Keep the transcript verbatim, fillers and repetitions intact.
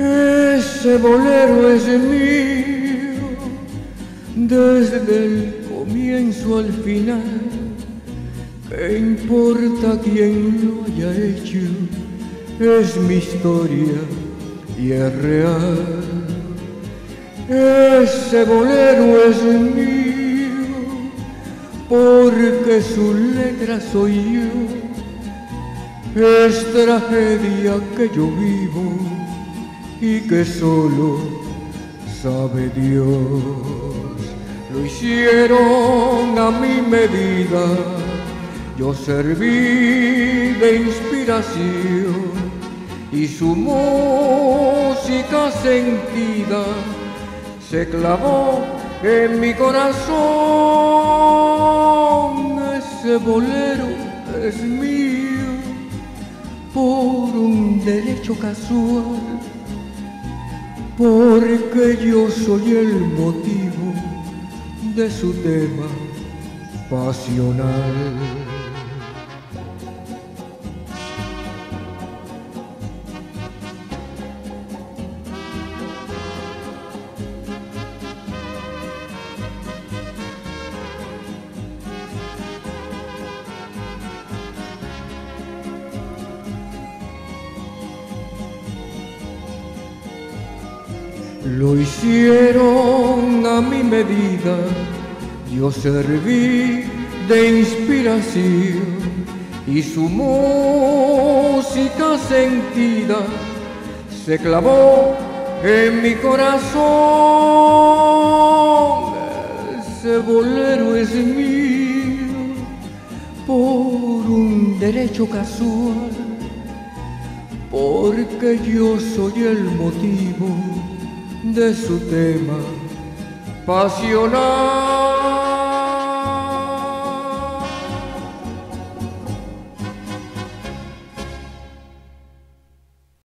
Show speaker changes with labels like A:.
A: Ese bolero es mío desde el comienzo al final. ¿Qué importa quién lo haya hecho? Es mi historia y es real. Ese bolero es mío porque su letra soy yo. Es tragedia que yo vivo y que solo sabe Dios. Lo hicieron a mi medida, yo serví de inspiración y su música sentida se clavó en mi corazón. Ese bolero es mío por un derecho casual, porque yo soy el motivo de su tema pasional. Lo hicieron a mi medida, yo serví de inspiración y su música sentida se clavó en mi corazón. Ese bolero es mío por un derecho casual, porque yo soy el motivo de su tema pasional.